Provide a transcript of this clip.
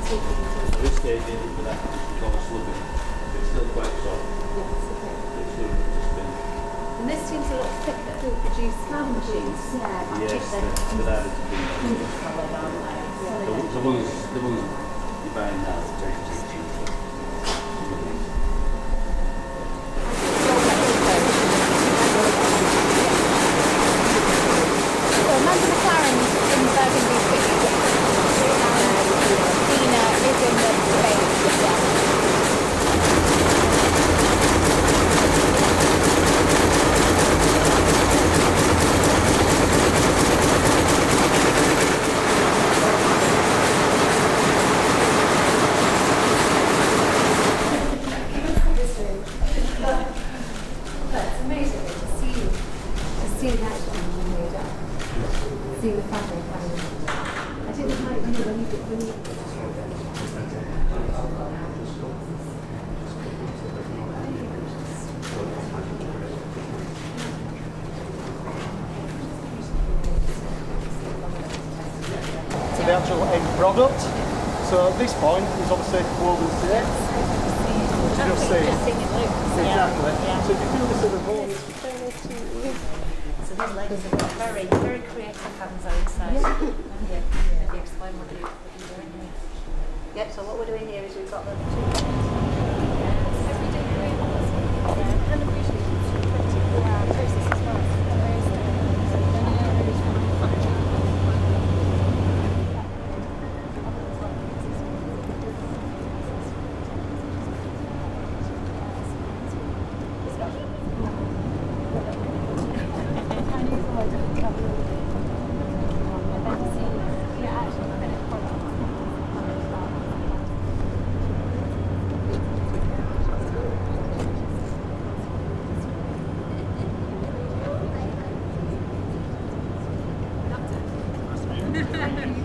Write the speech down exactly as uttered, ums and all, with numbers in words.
At this stage, it is that called slugging. It's still quite soft. Yes, okay. It's still just been. And this seems a lot thicker to produce hand machines. Yeah, Yes, the, the added to be. The, the ones, the ones you're buying now, they're just cheap. The actual end product. So at this point, it's obviously woven silk. Just see. Exactly. Yeah. So if you feel this at the moment. So these ladies have got very, very creative hands, I would say. Yeah. Yeah. Maybe explain what, you, what you're doing here. Yep, so what we're doing here is we've got the two pens. Yeah. Every day we yeah. And appreciate twenty-four hour process as well. Thank you.